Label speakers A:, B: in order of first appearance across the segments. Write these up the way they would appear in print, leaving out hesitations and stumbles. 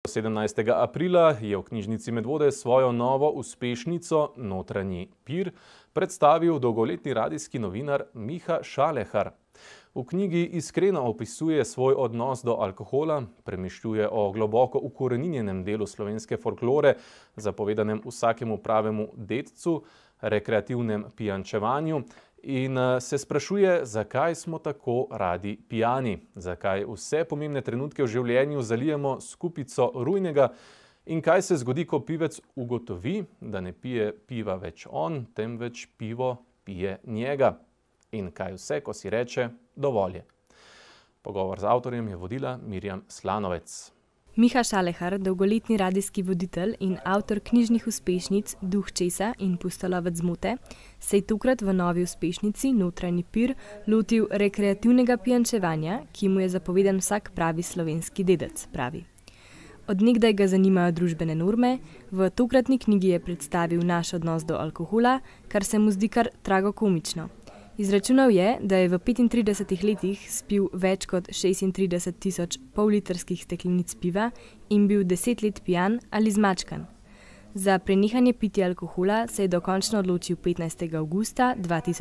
A: 17. aprila je v knjižnici Medvode svojo novo uspešnico Notranji pir predstavil dolgoletni radijski novinar Miha Šalehar. V knjigi iskreno opisuje svoj odnos do alkohola, premišljuje o globoko ukoreninjenem delu slovenske folklore, zapovedanem vsakemu pravemu dedcu, rekreativnem pijančevanju in se sprašuje, zakaj smo tako radi pijani, zakaj vse pomembne trenutke v življenju zalijemo s kupico rujnega in kaj se zgodi, ko pivec ugotovi, da ne pije piva več on, temveč pivo pije njega. In kaj vse, ko si reče, dovolj je. Pogovor z avtorjem je vodila Mirjam Slanovec.
B: Miha Šalehar, dolgoletni radijski voditelj in avtor knjižnih uspešnic Duh česa in Pustolovec zmote, se je tokrat v novi uspešnici Notranji pir lotil rekreativnega pijančevanja, ki mu je zapovedan vsak pravi slovenski dedec, pravi. Od nekdaj ga zanimajo družbene norme, v tokratni knjigi je predstavil naš odnos do alkohola, kar se mu zdi kar tragokomično. Izračunal je, da je v 35 letih spil več kot 36 tisoč pollitrskih steklenic piva in bil 10 let pijan ali zmačkan. Za prenehanje pitja alkohola se je dokončno odločil 15. avgusta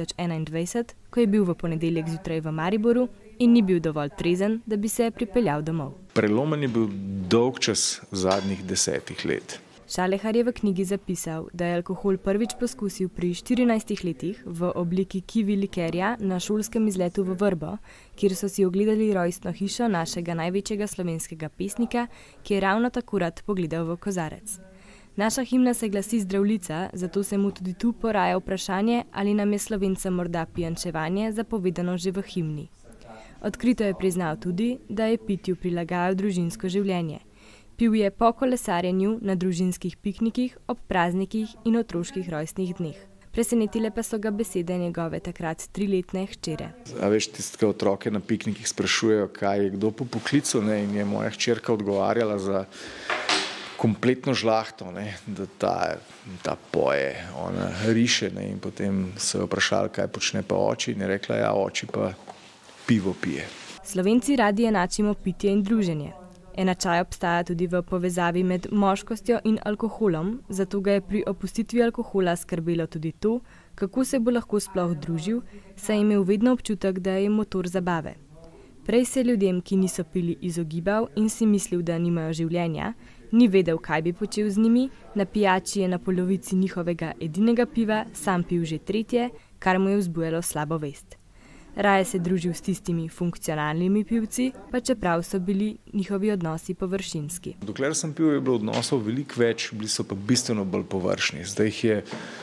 B: 2021, ko je bil v ponedeljek zjutraj v Mariboru in ni bil dovolj trezen, da bi se pripeljal domov.
C: Prelomen je bil dolg čas v zadnjih 10 let.
B: Šalehar je v knjigi zapisal, da je alkohol prvič poskusil pri 14 letih v obliki kivi likerja na šolskem izletu v Vrbo, kjer so si ogledali rojstno hišo našega največjega slovenskega pesnika, ki je ravno tako rad pogledal v kozarec. Naša himna se glasi Zdravljica, zato se mu tudi tu poraja vprašanje, ali nam je Slovencem morda pijančevanje zapovedano že v himni. Odkrito je priznal tudi, da je pitju prilagajal družinsko življenje. Pil je po kolesarjenju, na družinskih piknikih, ob praznikih in otroških rojstnih dneh. Presenetile pa so ga besede njegove takrat 3-letne hčere.
C: A veš, tistega otroke na piknikih sprašujejo, kaj je kdo po poklicu, ne, in je moja hčerka odgovarjala za kompletno žlahto, ne, da ta poje, ona riše, ne, in potem so jo vprašali, kaj počne pa oči, in je rekla, ja, oči pa pivo pije.
B: Slovenci radi enačimo pitje in druženje. Enačaj obstaja tudi v povezavi med moškostjo in alkoholom, zato ga je pri opustitvi alkohola skrbelo tudi to, kako se bo lahko sploh družil, saj je imel vedno občutek, da je motor zabave. Prej se ljudem, ki niso pili, izogibal in si mislil, da nimajo življenja, ni vedel, kaj bi počel z njimi, na pijači je na polovici njihovega edinega piva sam pil že 3., kar mu je vzbujalo slabo vest. Raje se družil s tistimi funkcionalnimi pivci, pa čeprav so bili njihovi odnosi površinski.
C: Dokler sem pil, je bilo odnosov veliko več, bili so pa bistveno bolj površni. Zdaj jih je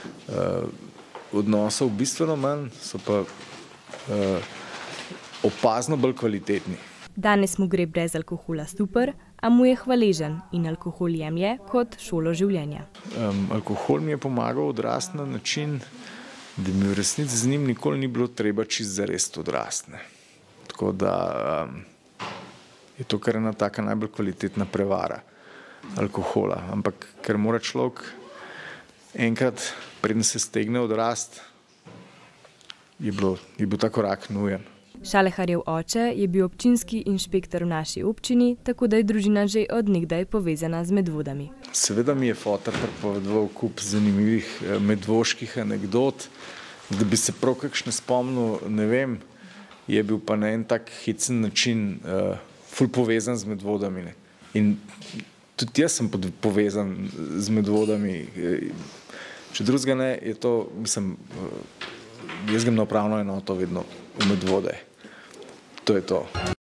C: odnosov bistveno manj, so pa opazno bolj kvalitetni.
B: Danes mu gre brez alkohola super, a mu je hvaležen in alkohol jemlje kot šolo življenja.
C: Alkohol mi je pomagal odrasti na način, da mi v resnici z njim nikoli ni bilo treba čist zares odrasti. Tako da je to kar ena taka najbolj kvalitetna prevara alkohola. Ampak ker mora človek enkrat, preden se stegne odrasti, je bil ta korak nujen.
B: Šaleharjev oče je bil občinski inšpektor v naši občini, tako da je družina že od nekdaj povezana z Medvodami.
C: Seveda mi je fotar pripovedoval kup zanimivih medvoških anekdot, da bi se prav kakšne spomnil, ne vem, je bil pa na en tak hecen način ful povezan z Medvodami. Ne. In tudi jaz sem povezan z Medvodami. Če drugega ne, je to, mislim, jaz grem na upravno enoto vedno v Medvode. To je to.